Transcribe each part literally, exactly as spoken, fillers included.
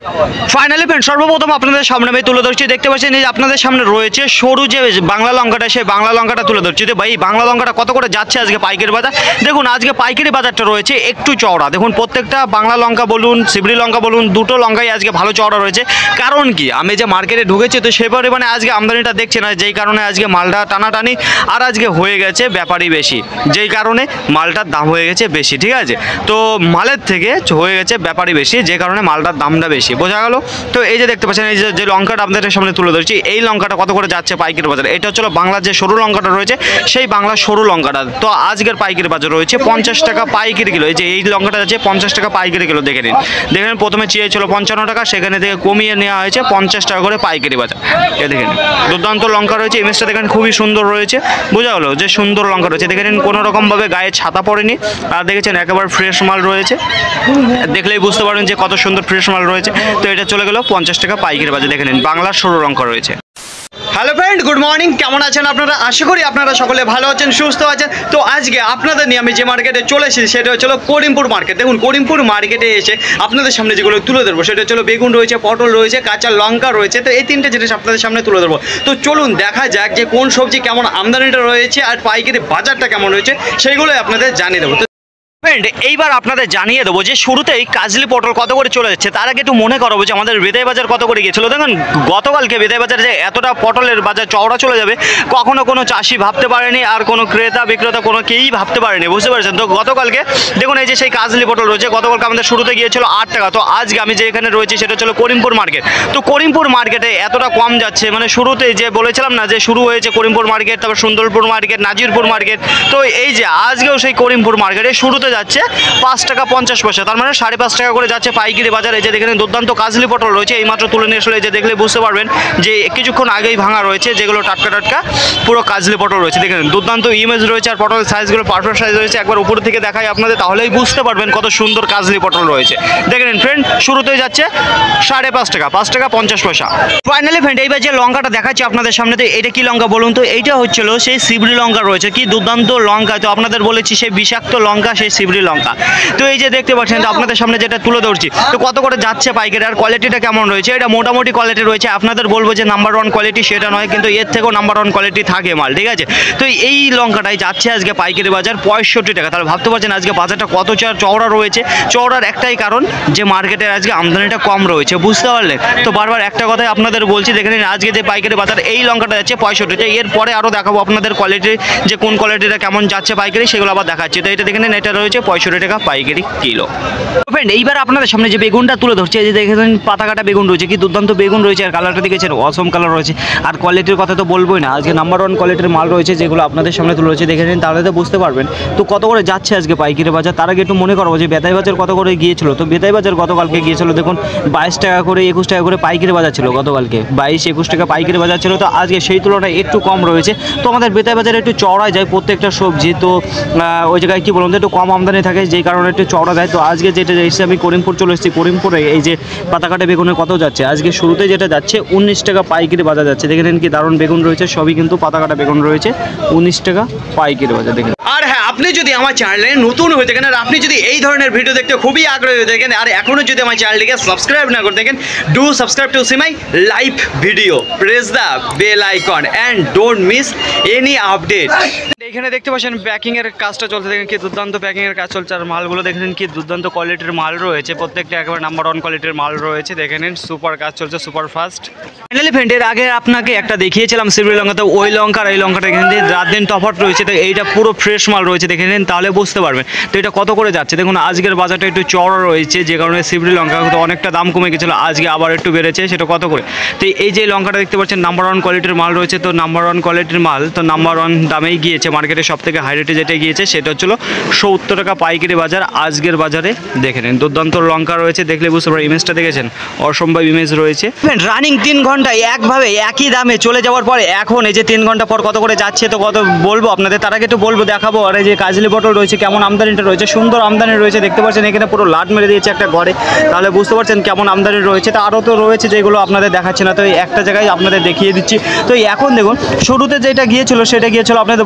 Finally friend, সর্বপ্রথম আপনাদের সামনে আমি তুলে ধরছি, দেখতে পাচ্ছেন এই যে আপনাদের সামনে রয়েছে সরু যে বাংলা লঙ্কাটা, সেই বাংলা লঙ্কাটা তুলে ধরছি। তো ভাই বাংলা লঙ্কাটা কত করে যাচ্ছে আজকে পাইকারি বাজার? দেখুন আজকে পাইকারি বাজারটা রয়েছে একটু চওড়া। দেখুন প্রত্যেকটা বাংলা লঙ্কা বলুন, সিবড়ি লঙ্কা বলুন, দুটো লঙ্কাই আজকে ভালো চওড়া রয়েছে। কারণ কি, আমি যে মার্কেটে ঢুকেছি তো সে পরিমাণে আজকে আমদানিটা দেখছি না, যেই কারণে আজকে মালটা টানাটানি আর আজকে হয়ে গেছে ব্যাপারই বেশি, যেই কারণে মালটার দাম হয়ে গেছে বেশি। ঠিক আছে, তো মালের থেকে হয়ে গেছে ব্যাপারই বেশি, যে কারণে মালটার দামটা বেশি, বোঝা গেল? তো এই যে দেখতে পাচ্ছেন এই যে যে লঙ্কাটা আপনাদের সামনে তুলে ধরছি, এই লঙ্কাটা কত করে যাচ্ছে পাইকারি বাজারে? এটা হচ্ছে বাংলার যে সরু লঙ্কাটা রয়েছে, সেই বাংলার সরু লঙ্কাটা। তো আজকের পাইকারি বাজার রয়েছে পঞ্চাশ টাকা পাইকারি কিলো। এই যে এই লঙ্কাটা যাচ্ছে পঞ্চাশ টাকা পাইকারি কিলো। দেখে নিন, দেখেন প্রথমে চেয়েছিল পঞ্চান্ন টাকা, সেখানে থেকে কমিয়ে নেওয়া হয়েছে পঞ্চাশ টাকা করে পাইকারি বাজার। এ দেখে নিন, দুর্দান্ত লঙ্কা রয়েছে। ইমেজটা দেখেন খুবই সুন্দর রয়েছে, বোঝা গেলো যে সুন্দর লঙ্কা রয়েছে। দেখে নিন কোনো রকমভাবে গায়ে ছাতা পড়েনি, আর দেখেছেন একেবারে ফ্রেশ মাল রয়েছে, দেখলেই বুঝতে পারবেন যে কত সুন্দর ফ্রেশ মাল রয়েছে। তো এটা চলে গেল পঞ্চাশ টাকা পাইকারি বাজার। দেখে নিন বাংলার সরু লঙ্কা রয়েছে। হ্যালো ফ্রেন্ড, গুড মর্নিং, কেমন আছেন আপনারা? আশা করি আপনারা সকলে ভালো আছেন, সুস্থ আছেন। তো আজকে আপনাদের নিয়ে আমি যে মার্কেটে চলে এসেছি সেটা হচ্ছিল করিমপুর মার্কেট। দেখুন করিমপুর মার্কেটে এসে আপনাদের সামনে যেগুলো তুলে ধরবো সেটা হচ্ছিল বেগুন রয়েছে, পটল রয়েছে, কাঁচা লঙ্কা রয়েছে। তো এই তিনটে জিনিস আপনাদের সামনে তুলে ধরবো। তো চলুন দেখা যাক যে কোন সবজি কেমন আমদানিটা রয়েছে আর পাইকারি বাজারটা কেমন রয়েছে, সেইগুলোই আপনাদের জানিয়ে দেবো। ফ্রেন্ড, এইবার আপনাদের জানিয়ে দেবো যে শুরুতেই কাজলি পটল কত করে চলে যাচ্ছে। তার আগে একটু মনে করাবো যে আমাদের বেতাই বাজার কত করে গিয়েছিল। দেখুন গতকালকে বেতাই বাজারে যে এতটা পটলের বাজার চওড়া চলে যাবে কখনো কোনো চাষি ভাবতে পারেনি, আর কোনো ক্রেতা বিক্রেতা কোনো কেউই ভাবতে পারেনি, বুঝতে পারছেন? তো গতকালকে দেখুন এই যে সেই কাজলি পটল রয়েছে, গতকালকে আমাদের শুরুতে গিয়েছিল আট টাকা। তো আজকে আমি যে এখানে রয়েছি সেটা হচ্ছে করিমপুর মার্কেট। তো করিমপুর মার্কেটে এতটা কম যাচ্ছে, মানে শুরুতেই যে বলেছিলাম না যে শুরু হয়েছে করিমপুর মার্কেট, তারপর সুন্দরপুর মার্কেট, নাজিরপুর মার্কেট। তো এই যে আজকেও সেই করিমপুর মার্কেটে শুরুতে যাচ্ছে পাঁচ টাকা পঞ্চাশ পয়সা, তার মানে সাড়ে পাঁচ টাকা করে যাচ্ছে পাইকারি বাজার। এই যে দেখেন দুর্দান্ত কাজলি পটল রয়েছে, এইমাত্র তুলে নিয়ে আসলে এই যে দেখলে বুঝতে পারবেন যে কিছুক্ষণ আগেই ভাঙা রয়েছে, যেগুলো টাটকা টাটকা পুরো কাজলি পটল রয়েছে। দেখেন দুর্দান্ত ইমেজ রয়েছে, আর পটলের সাইজগুলো পারফেক্ট সাইজ রয়েছে। একবার উপর থেকে দেখাই আপনাদের, তাহলেই বুঝতে পারবেন কত সুন্দর কাজলি পটল রয়েছে। দেখেন ফ্রেন্ড, শুরুতেই যাচ্ছে সাড়ে পাঁচ টাকা, পাঁচ টাকা পঞ্চাশ পয়সা। ফাইনালি ফ্রেন্ড, এইবার যে লঙ্কাটা দেখাচ্ছি আপনাদের সামনে, তো এটা কি লঙ্কা বলুন তো? এইটা হচ্ছিল সেই সিবড়ি লঙ্কা রয়েছে, কি দুর্দান্ত লঙ্কা। তো আপনাদের বলেছি সেই বিষাক্ত লঙ্কা, সেই সিবড়ি লঙ্কা। তো এই যে দেখতে পাচ্ছেন তো আপনাদের সামনে যেটা তুলে ধরছি, তো কত করে যাচ্ছে পাইকারি আর কোয়ালিটিটা কেমন রয়েছে? এটা মোটামুটি কোয়ালিটি রয়েছে। আপনাদের বলবো যে নাম্বার ওয়ান কোয়ালিটি সেটা নয়, কিন্তু এর থেকেও নাম্বার ওয়ান কোয়ালিটি থাকে মাল, ঠিক আছে? তো এই লঙ্কাটাই যাচ্ছে আজকে পাইকারি বাজার পঁয়ষট্টি টাকা। তাহলে ভাবতে পারছেন আজকে বাজারটা কত চওড়া রয়েছে। চওড়ার একটাই কারণ যে মার্কেটের আজকে আমদানিটা কম রয়েছে, বুঝতে পারলেন? তো বারবার একটা কথাই আপনাদের বলছি, দেখে নিন আজকে যে পাইকারি বাজার এই লঙ্কাটা যাচ্ছে পঁয়ষট্টিতে। এরপরে আরও দেখাবো আপনাদের কোয়ালিটি, যে কোন কোয়ালিটিটা কেমন যাচ্ছে পাইকারি, সেগুলো আবার দেখাচ্ছি। তো এটা দেখে নিন, এটা রয়েছে পঁয়ষট্টি টাকা পাইকারি কিলো। ফ্রেন্ড, এইবার আপনাদের সামনে যে বেগুনটা তুলে ধরছে, এই যে দেখেছেন পাতা কাটা বেগুন রয়েছে, কি দুর্দান্ত বেগুন রয়েছে, আর কালারটা দেখেছেন অসম কালার রয়েছে। আর কোয়ালিটির কথা তো বলবোই না, আজকে নাম্বার ওয়ান কোয়ালিটির মাল রয়েছে, যেগুলো আপনাদের সামনে তুলে ধরছে। দেখে নিন, তাহলে তো বুঝতে পারবেন তো কত করে যাচ্ছে আজকে পাইকারি বাজার। তার আগে একটু মনে করবো যে বেতাই বাজার কত করে গিয়েছিল। তো বেতাই বাজার গতকালকে গিয়েছিল দেখুন বাইশ টাকা করে, একুশ টাকা করে পাইকারি বাজার ছিল গতকালকে, বাইশ একুশ টাকা পাইকারি বাজার ছিল। তো আজকে সেই তুলনায় একটু কম রয়েছে। তো আমাদের বেতাই বাজারে একটু চওড়ায় যায় প্রত্যেকটা সবজি, তো ওই জায়গায় কী বলুন তো একটু কম আমদানি থাকে, যেই কারণে একটু চওড়া দেয়। তো আজকে যেটা এসে আমি করিমপুর চলে এসেছি, করিমপুরে এই যে পাতা কাটা বেগুনের কত যাচ্ছে আজকে শুরুতে যেটা যাচ্ছে উনিশ টাকা পাইকারি বাজার যাচ্ছে। দেখে নিন কি দারুণ বেগুন রয়েছে, সবই কিন্তু পাতা কাটা বেগুন রয়েছে, উনিশ টাকা পাইকারি বাজার। দেখেন, আর হ্যাঁ, আপনি যদি আমার চ্যানেলে নতুন হয়ে থাকেন আর আপনি যদি এই ধরনের ভিডিও দেখতে খুবই আগ্রহী হয়ে থাকেন, আর এখনও যদি আমার চ্যানেলটিকে সাবস্ক্রাইব না করে থাকেন, do subscribe to see my live video, press the bell icon and don't miss any update. এখানে দেখতে পাচ্ছেন প্যাকিং এর কাজটা চলছে, দেখেন কি দুর্দান্ত প্যাকিং এর কাজ চলছে। আর মালগুলো দেখেন কি দুর্দান্ত কোয়ালিটির মাল রয়েছে, প্রত্যেকটা একেবারে নাম্বার ওয়ান কোয়ালিটির মাল রয়েছে। দেখে নিন সুপার কাজ চলছে, সুপার ফাস্ট। ফাইনালি ফ্রেন্ড, এর আগে আপনাকে একটা দেখিয়েছিলাম সিবড়ি লঙ্কা, তো ওই লঙ্কা আর এই লঙ্কাটা এখানে দিয়ে রাত দিন তফাৎ রয়েছে। তো এইটা পুরো ফ্রেশ মাল রয়েছে, দেখে নিন তাহলে বুঝতে পারবেন। তো এটা কত করে যাচ্ছে দেখুন, আজকের বাজারটা একটু চড়া রয়েছে, যে কারণে সিবড়ি লঙ্কা তো অনেকটা দাম কমে গেছিলো, আজকে আবার একটু বেড়েছে। সেটা কত করে? তো এই যে লঙ্কাটা দেখতে পাচ্ছেন নাম্বার ওয়ান কোয়ালিটির মাল রয়েছে, তো নাম্বার ওয়ান কোয়ালিটির মাল তো নাম্বার ওয়ান দামেই গিয়েছে মার্কেটে, সব থেকে হাই রেটে যেটা গিয়েছে সেটা হচ্ছিল সত্তর টাকা পাইকারি বাজার আজকের বাজারে। দেখে নিন দুর্দান্ত লঙ্কা রয়েছে, দেখলে বুঝতে পারেন। ইমেজটা দেখেছেন, অসম্ভব ইমেজ রয়েছে। রানিং তিন ঘন্টায় একভাবে একই দামে চলে যাওয়ার পরে এখন এই যে তিন ঘন্টা পর কত করে যাচ্ছে তো কত বলবো আপনাদের, তার আগে একটু বলবো দেখাবো। আর এই যে কাজলি পটল রয়েছে, কেমন আমদানিটা রয়েছে, সুন্দর আমদানি রয়েছে, দেখতে পাচ্ছেন এখানে পুরো লাট মেরে দিয়েছে একটা ঘরে, তাহলে বুঝতে পারছেন কেমন আমদানি রয়েছে। তো আরও তো রয়েছে যেগুলো আপনাদের দেখাচ্ছে না, তো একটা জায়গায় আপনাদের দেখিয়ে দিচ্ছি। তো এখন দেখুন শুরুতে যেটা গিয়েছিল সেটা গিয়েছিল আপনাদের বলেছিলাম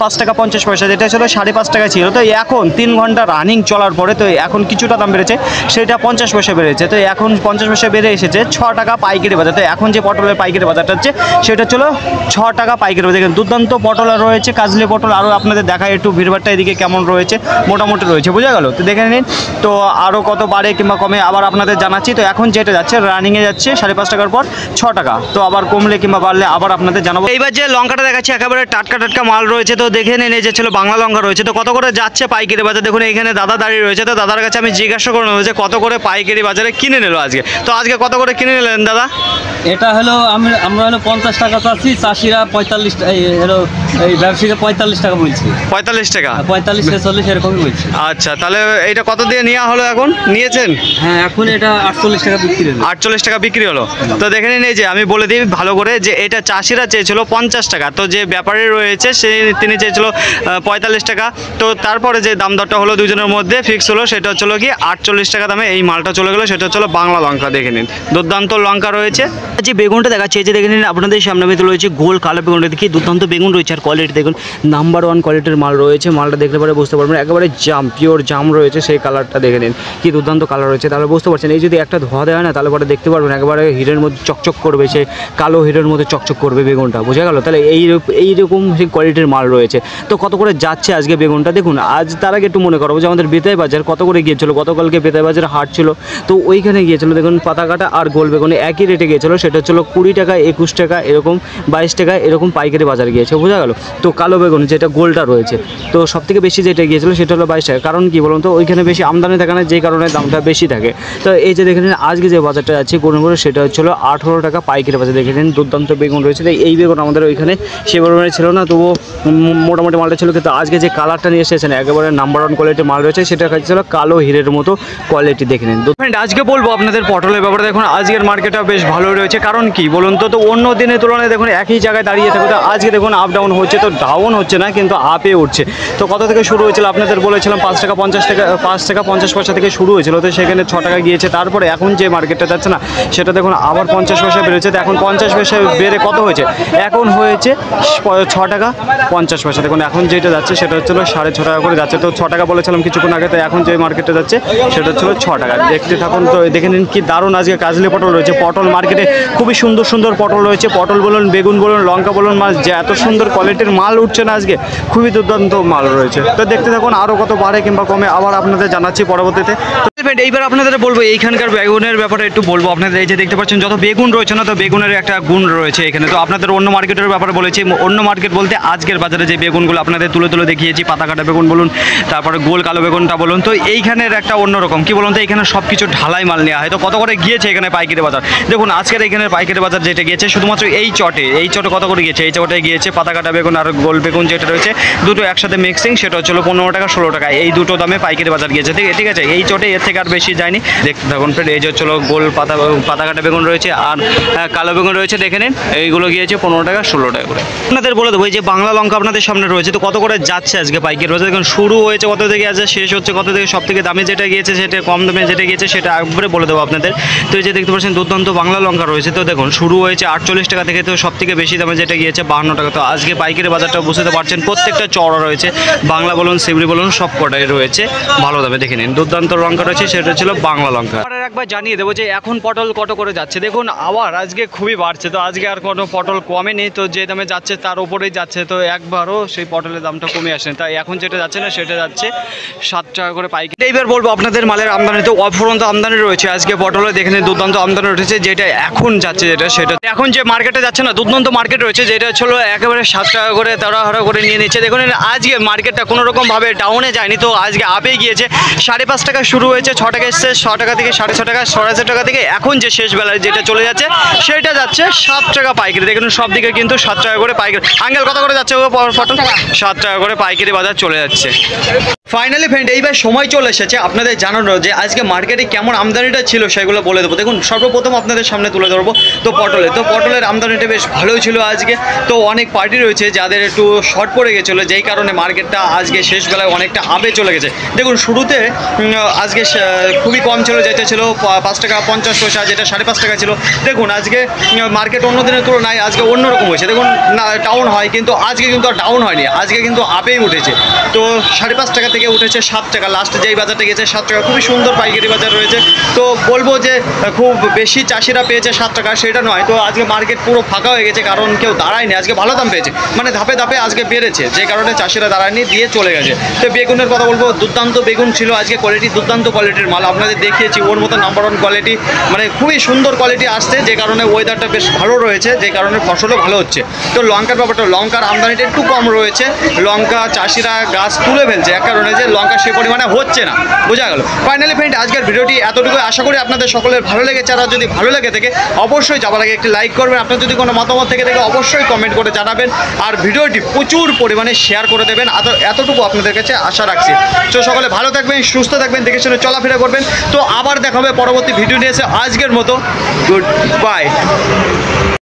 পাঁচ টাকা পঞ্চাশ পয়সা, যেটা ছিল সাড়ে পাঁচ টাকা ছিল। তো এখন তিন ঘন্টা রানিং চলার পরে তো এখন কিছুটা দাম বেড়েছে, সেটা পঞ্চাশ পয়সা বেড়েছে। তো এখন পঞ্চাশ পয়সা বেড়ে এসেছে ছ টাকা পাইকারি বাজার। তো এখন যে পটলের পাইকারি বাজারটা হচ্ছে সেটা ছিল ছ টাকা পাইকারি বাজার। দুর্দান্ত পটল রয়েছে, কাজলি পটল। আরও আপনাদের দেখায় একটু ভিড়ভাড়টা এদিকে কেমন রয়েছে, মোটামুটি রয়েছে, বোঝা গেল। তো দেখে নিন তো আরও কত বাড়ে কিংবা কমে আবার আপনাদের জানাচ্ছি। তো এখন যেটা যাচ্ছে রানিংয়ে যাচ্ছে সাড়ে পাঁচ টাকার পর ছ টাকা, তো আবার কমলে কিংবা বাড়লে আবার আপনাদের জানাবো। এইবার যে লঙ্কাটা দেখাচ্ছি একেবারে টাটকা টাটকা মাল রয়েছে। তো দেখে নিন এই যে ছিল বাংলা লঙ্কা রয়েছে। তো কত করে যাচ্ছে পাইকারি বাজার, দেখুন এখানে দাদা দাঁড়িয়ে রয়েছে। তো দাদার কাছে আমি জিজ্ঞাসা করে নেবো যে কত করে পাইকারি বাজারে কিনে নিল আজকে। তো আজকে কত করে কিনে নিলেন দাদা? এটা হলো আমি আমরা হলো পঞ্চাশ টাকা চাচ্ছি, চাষিরা পঁয়তাল্লিশ, এই হলো এই ব্যবসায়ীরা পঁয়তাল্লিশ টাকা বলছি। পঁয়তাল্লিশ টাকা, পঁয়তাল্লিশ ছেচল্লিশ এরকমই বলছি। আচ্ছা, তাহলে এটা কত দিয়ে নেওয়া হলো, এখন নিয়েছেন? হ্যাঁ, এখন এটা আটচল্লিশ টাকা বিক্রি হলো। আটচল্লিশ টাকা বিক্রি হলো। তো দেখে নিন এই যে আমি বলে দিই ভালো করে যে এটা চাষিরা চেয়েছিল পঞ্চাশ টাকা, তো যে ব্যাপারী রয়েছে সে তিনি চেয়েছিল পঁয়তাল্লিশ টাকা। তো তারপরে যে দাম দরটা হলো দুজনের মধ্যে ফিক্স হলো, সেটা হচ্ছিল কি আটচল্লিশ টাকা দামে এই মালটা চলে গেলো। সেটা হচ্ছিল বাংলা লঙ্কা। দেখে নিন দুর্দান্ত লঙ্কা রয়েছে। যে বেগুনটা দেখাচ্ছে এই যে দেখে নিন আপনাদের সামনে আমি তুলে রয়েছে গোল কালো বেগুনটা, দেখি দুর্দান্ত বেগুন রয়েছে। আর কোয়ালিটি দেখুন নাম্বার ওয়ান কোয়ালিটির মাল রয়েছে। মালটা দেখতে পারে বুঝতে পারবেন একেবারে জাম, পিওর জাম রয়েছে। সেই কালারটা দেখে নিন কি দুর্দান্ত কালার রয়েছে, তাহলে বুঝতে পারছেন। এই যদি একটা ধোয়া দেয় না তাহলে পরে দেখতে পারবেন একেবারে হিরের মধ্যে চকচক করবে, সে কালো হিরের মধ্যে চকচক করবে বেগুনটা, বোঝা গেল। তাহলে এই এইরকম সেই কোয়ালিটির মাল রয়েছে। তো কত করে যাচ্ছে আজকে বেগুনটা দেখুন। আজ তার আগে একটু মনে করবো যে আমাদের বেতাই বাজার কত করে গিয়েছিল। গতকালকে বেতাই বাজারে হাট ছিল, তো ওইখানে গিয়েছিল দেখুন পাতা কাটা আর গোল বেগুন একই রেটে গিয়েছিল। সেটা হচ্ছিল কুড়ি টাকা, একুশ টাকা, এরকম বাইশ টাকা, এরকম পাইকারি বাজার গিয়েছে, বোঝা গেল। তো কালো বেগুন যেটা গোলটা রয়েছে, তো সব থেকে বেশি যেটা গিয়েছিল সেটা হলো বাইশ টাকা। কারণ কি বলুন তো, ওইখানে বেশি আমদানি থাকে না, যেই কারণে দামটা বেশি থাকে। তো এই যে দেখে নিন আজকে যে বাজারটা যাচ্ছে কোনো করে সেটা হচ্ছিল আঠেরো টাকা পাইকারি বাজার। দেখে নিন দুর্দান্ত বেগুন রয়েছে। তাই এই বেগুন আমাদের ওইখানে সে পরিমাণে ছিল না, তবুও মোটামুটি মালটা ছিল। কিন্তু আজকে যে কালারটা নিয়ে এসেছেন একেবারে নাম্বার ওয়ান কোয়ালিটির মাল রয়েছে, সেটা ছিল কালো হিরের মতো কোয়ালিটি। দেখে নিন আজকে বলবো আপনাদের পটলের ব্যাপারে। দেখুন আজকের মার্কেটটা বেশ ভালো রয়েছে। কারণ কি বলুন তো, তো অন্য দিনের তুলনায় দেখুন একই জায়গায় দাঁড়িয়ে থাকে। তো আজকে দেখুন আপ ডাউন হচ্ছে, তো ডাউন হচ্ছে না কিন্তু আপে উঠছে। তো কত থেকে শুরু হয়েছিল আপনাদের বলেছিলাম পাঁচ টাকা পঞ্চাশ টাকা পাঁচ টাকা পঞ্চাশ পয়সা থেকে শুরু হয়েছিল। তো সেখানে ছ টাকা গিয়েছে। তারপরে এখন যে মার্কেটটা যাচ্ছে না সেটা দেখুন আবার পঞ্চাশ পয়সা বেড়েছে। তো এখন পঞ্চাশ পয়সা বেড়ে কত হয়েছে, এখন হয়েছে ছ টাকা পঞ্চাশ পয়সা। দেখুন এখন যেটা যাচ্ছে সেটা হচ্ছিল সাড়ে ছ টাকা করে যাচ্ছে। তো ছ টাকা বলেছিলাম কিছুক্ষণ আগে, তো এখন যে মার্কেটে যাচ্ছে সেটা হচ্ছিল ছ টাকা। দেখতে থাকুন। তো দেখে নিন কি দারুণ আজকে কাজলি পটল রয়েছে। পটল মার্কেটে খুবই সুন্দর সুন্দর পটল রয়েছে। পটল বলুন, বেগুন বলুন, লঙ্কা বলুন, মাছ যে এত সুন্দর কোয়ালিটির মাল উঠছে না আজকে, খুবই দুর্দান্ত মাল রয়েছে। তো দেখতে থাকুন আরও কত বাড়ে কিংবা কমে আবার আপনাদের জানাচ্ছি পরবর্তীতে। এইবার আপনাদের বলবো এইখানকার বেগুনের ব্যাপারে একটু বলবো আপনাদের। এই যে দেখতে পাচ্ছেন যত বেগুন রয়েছে না, তো বেগুনের একটা গুণ রয়েছে এখানে। তো আপনাদের অন্য মার্কেটের ব্যাপারে বলেছি। অন্য মার্কেট বলতে আজকের বাজারে যে বেগুনগুলো আপনাদের তুলে তুলে দেখিয়েছি, পাতা কাটা বেগুন বলুন, তারপরে গোল কালো বেগুনটা বলুন, তো এইখানের একটা অন্যরকম কি বলুন তো, এখানে সব কিছু ঢালাই মাল নেওয়া হয়। তো কত করে গিয়েছে এখানে পাইকারি বাজার দেখুন। আজকের এখানে পাইকারি বাজার যেটা গিয়েছে শুধুমাত্র এই চটে, এই চটে কত করে গিয়েছে, এই চটে গিয়েছে পাতা কাটা বেগুন আর গোল বেগুন যেটা রয়েছে দুটো একসাথে মিক্সিং, সেটা হচ্ছিল পনেরো টাকা ষোলো টাকা। এই দুটো দামে পাইকারি বাজার গিয়েছে, ঠিক আছে। এই চটে এর থেকে আর বেশি যায়নি। দেখতে থাকুন ফ্রেন্ড। এই যে হচ্ছিল গোল পাতা পাতা কাটা বেগুন রয়েছে আর কালো বেগুন রয়েছে, দেখে নিন এইগুলো গিয়েছে পনেরো টাকা ষোলো টাকা করে। আপনাদের বলে দেবো এই যে বাংলা লঙ্কা আপনাদের সামনে রয়েছে। তো কত করে যাচ্ছে আজকে পাইকারি বাজার দেখুন। শুরু হয়েছে কত থেকে আজ শেষ হচ্ছে কত থেকে, সব থেকে দামে যেটা গিয়েছে সেটা কম দামে যেটা গিয়েছে সেটা একবারে বলে দেবো আপনাদের। তো এই যে দেখতে পাচ্ছেন দুর্দান্ত বাংলা লঙ্কা রয়েছে। তো দেখুন শুরু হয়েছে আটচল্লিশ টাকা থেকে, তো সব থেকে বেশি দামে যেটা গিয়েছে বাহান্ন টাকা। তো আজকে পাইকারি বাজারটা বুঝতে পারছেন প্রত্যেকটা চড়া রয়েছে, বাংলা বলুন সিবড়ি বলুন সব কটাই রয়েছে ভালো দামে। দেখে নিন দুর্দান্ত লঙ্কা রয়েছে, সেটা ছিল বাংলা লঙ্কা। একবার জানিয়ে দেবো যে এখন পটল কত করে যাচ্ছে দেখুন। আবার আজকে খুবই বাড়ছে, তো আজকে আর কোনো পটল কমেনি, তো যে দামে যাচ্ছে তার উপরেই যাচ্ছে। তো একবারও সেই পটলের দামটা কমে আসেনি। তাই এখন যেটা যাচ্ছে না সেটা যাচ্ছে সাত টাকা করে পাইকারি। এইবার বলবো আপনাদের মালের আমদানি, তো অফুরন্ত আমদানি রয়েছে আজকে পটলে। দেখে নিন দুর্দান্ত আমদানি রয়েছে, যেটা এখন যাচ্ছে যেটা সেটা এখন যে মার্কেটে যাচ্ছে না দুর্দান্ত মার্কেট রয়েছে, যেটা ছিল একেবারে সাত টাকা করে তাড়াহাড়া করে নিয়ে নিচ্ছে। দেখুন আজকে মার্কেটটা কোনো রকমভাবে ডাউনে যায়নি, তো আজকে আপে গিয়েছে। সাড়ে পাঁচ টাকা শুরু হয়েছে, ছ টাকা এসছে, ছ টাকা থেকে সাড়ে ছ টাকা, সাড়ে ছ টাকা থেকে এখন যে শেষ বেলায় যেটা চলে যাচ্ছে সেটা যাচ্ছে সাত টাকা পাইকারি। দেখুন সব দিকে কিন্তু সাত টাকা করে পাইকারি। আঙ্কেল কত করে যাচ্ছে পটল? সাত টাকা করে পাইকারি বাজার চলে যাচ্ছে। ফাইনালি ফ্রেন্ড এইবার সময় চলে এসেছে আপনাদের জানানোর যে আজকে মার্কেটে কেমন আমদানিটা ছিল সেগুলো বলে দেবো। দেখুন সর্বপ্রথম আপনাদের সামনে তুলে ধরবো তো পটলে, তো পটলের আমদানিটা বেশ ভালোই ছিল আজকে। তো অনেক পার্টি রয়েছে যাদের একটু শর্ট পড়ে গেছিলো, যেই কারণে মার্কেটটা আজকে শেষ বেলায় অনেকটা আপে চলে গেছে। দেখুন শুরুতে আজকে খুবই কম ছিল, যেটা ছিল পাঁচ টাকা পঞ্চাশ পয়সা, যেটা সাড়ে পাঁচ টাকা ছিল। দেখুন আজকে মার্কেট অন্য দিনের তুলনায় আজকে অন্যরকম হয়েছে। দেখুন না ডাউন হয়, কিন্তু আজকে কিন্তু আর ডাউন হয়নি, আজকে কিন্তু আপেই উঠেছে। তো সাড়ে পাঁচ টাকা থেকে উঠেছে সাত টাকা, লাস্টে যেই বাজারটা গেছে সাত টাকা। খুবই সুন্দর পাইকারি বাজার রয়েছে। তো বলবো যে খুব বেশি চাষিরা পেয়েছে সাত টাকা সেটা নয়, তো আজকে মার্কেট পুরো ফাঁকা হয়ে গেছে, কারণ কেউ দাঁড়ায়নি। আজকে ভালো দাম পেয়েছে, মানে ধাপে ধাপে আজকে বেড়েছে, যে কারণে চাষিরা দাঁড়ায়নি, দিয়ে চলে গেছে। তো বেগুনের কথা বলবো, দুর্দান্ত বেগুন ছিল আজকে, কোয়ালিটি দুর্দান্ত কোয়ালিটির মাল আপনাদের দেখিয়েছি, ওর মতো নাম্বার ওয়ান কোয়ালিটি, মানে খুবই সুন্দর কোয়ালিটি আসছে, যে কারণে ওয়েদারটা বেশ ভালো রয়েছে, যে কারণে ফসলও ভালো হচ্ছে। তো লঙ্কার ব্যাপারটা, লঙ্কার আমদানিটা একটু কম রয়েছে। লঙ্কা চাষিরা গাছ তুলে ফেলছে, এক কারণে যে লঙ্কা সে পরিমাণে হচ্ছে না, বোঝা গেল। ফাইনালি ফ্রেন্ড আজকের ভিডিওটি এতটুকু, আশা করি আপনাদের সকলের ভালো লেগেছে। আর যদি ভালো লেগে থাকে অবশ্যই যাবার আগে একটি লাইক করবেন, আপনার যদি কোনো মতামত থেকে থাকে অবশ্যই কমেন্ট করে জানাবেন, আর ভিডিওটি প্রচুর পরিমাণে শেয়ার করে দেবেন। এতটুকু আপনাদের কাছে আশা রাখছি। তো সকলে ভালো থাকবেন, সুস্থ থাকবেন, দেখে শুনে চলাফেরা করবেন। তো আবার দেখা হবে পরবর্তী ভিডিও নিয়ে এসে, আজকের মতো গুড বাই।